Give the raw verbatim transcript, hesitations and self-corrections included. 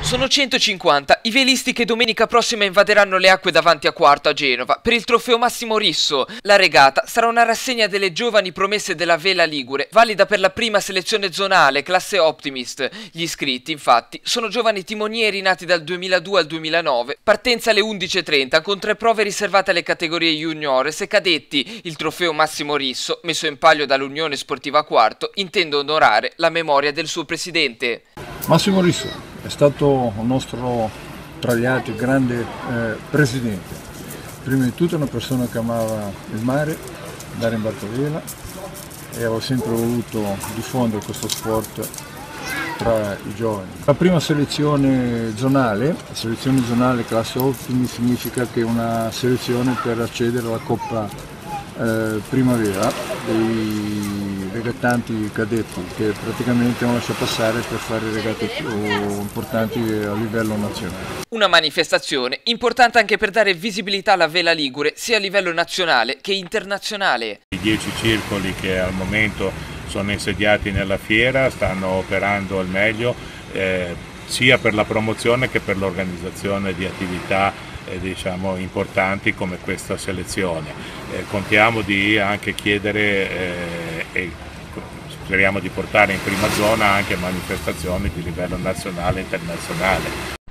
Sono centocinquanta i velisti che domenica prossima invaderanno le acque davanti a Quarto a Genova per il trofeo Massimo Risso. La regata sarà una rassegna delle giovani promesse della vela ligure, valida per la prima selezione zonale, classe Optimist. Gli iscritti, infatti, sono giovani timonieri nati dal duemiladue al duemilanove, partenza alle undici e trenta con tre prove riservate alle categorie juniores e cadetti. Il trofeo Massimo Risso, messo in palio dall'Unione Sportiva Quarto, intende onorare la memoria del suo presidente. Massimo Risso è stato un nostro, tra gli altri, grande eh, presidente. Prima di tutto una persona che amava il mare, andare in barcavela, e avevo sempre voluto diffondere questo sport tra i giovani. La prima selezione zonale, la selezione zonale classe Optimi, significa che è una selezione per accedere alla Coppa eh, Primavera dei regattanti cadetti, che praticamente non lascia passare per fare regate più importanti a livello nazionale. Una manifestazione importante anche per dare visibilità alla vela ligure sia a livello nazionale che internazionale. I dieci circoli che al momento sono insediati nella fiera stanno operando al meglio eh, sia per la promozione che per l'organizzazione di attività eh, diciamo, importanti come questa selezione. Eh, contiamo di anche chiedere eh, e speriamo di portare in prima zona anche manifestazioni di livello nazionale e internazionale.